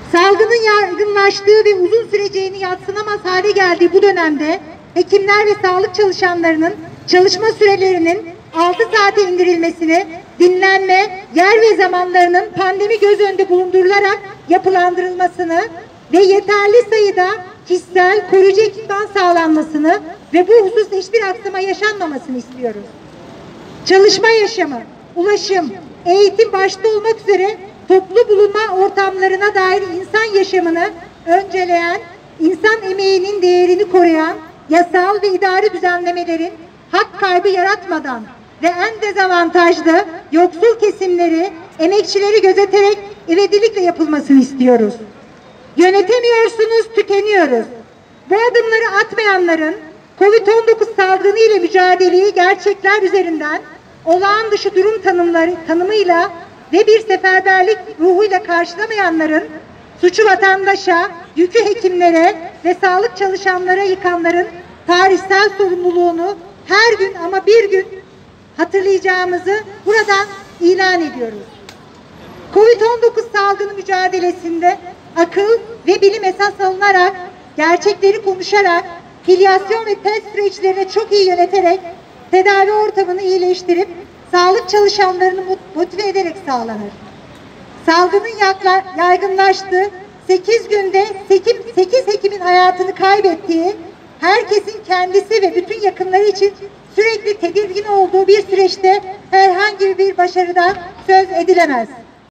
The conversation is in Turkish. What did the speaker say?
Salgının yaygınlaştığı ve uzun süreceğini yadsınamaz hale geldiği bu dönemde hekimler ve sağlık çalışanlarının çalışma sürelerinin 6 saate indirilmesini, dinlenme, yer ve zamanlarının pandemi göz önünde bulundurularak yapılandırılmasını ve yeterli sayıda kişisel koruyucu ekipman sağlanmasını ve bu hususta hiçbir aksama yaşanmamasını istiyoruz. Çalışma yaşamı, ulaşım, eğitim başta olmak üzere toplu bulunma ortamlarına dair insan yaşamını önceleyen, insan emeğinin değerini koruyan yasal ve idari düzenlemelerin hak kaybı yaratmadan ve en dezavantajlı yoksul kesimleri, emekçileri gözeterek ivedilikle yapılmasını istiyoruz. Yönetemiyorsunuz, tükeniyoruz. Bu adımları atmayanların Covid-19 salgını ile mücadeleyi gerçekler üzerinden olağan dışı durum tanımıyla ve bir seferberlik ruhuyla karşılamayanların suçu vatandaşa, yükü hekimlere ve sağlık çalışanlara yıkanların tarihsel sorumluluğunu her gün ama bir gün hatırlayacağımızı buradan ilan ediyoruz. Covid-19 salgını mücadelesinde akıl ve bilim esas alınarak, gerçekleri konuşarak, filyasyon ve test süreçlerini çok iyi yöneterek, tedavi ortamını iyileştirip, sağlık çalışanlarını motive ederek sağlanır. Salgının yaygınlaştığı 8 günde 8 hekimin hayatını kaybettiği, herkesin kendisi ve bütün yakınları için sürekli tedirgin olduğu bir süreçte herhangi bir başarıdan söz edilemez.